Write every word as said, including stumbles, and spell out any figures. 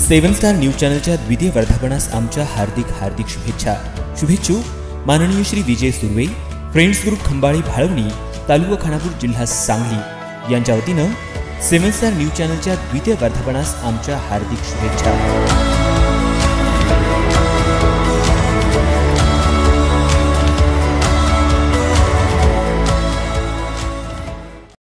सेवन star news चॅनलच्या द्वितीय वर्धापनास आमच्या हार्दिक हार्दिक शुभेच्छा। शुभेच्छुक माननीय श्री विजय सुर्वे, फ्रेंड्स ग्रुप खंबाळी भाळवणी, तालुका खानापूर, जिल्हा सांगली यांच्या वतीनं सेवन स्टार न्यूज चॅनलच्या द्वितीय वर्धापनास आमच्या हार्दिक शुभेच्छा।